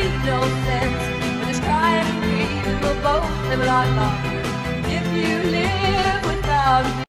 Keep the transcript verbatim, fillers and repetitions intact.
make no sense. We're just trying to breathe and we'll both live a lot longer if you live without me.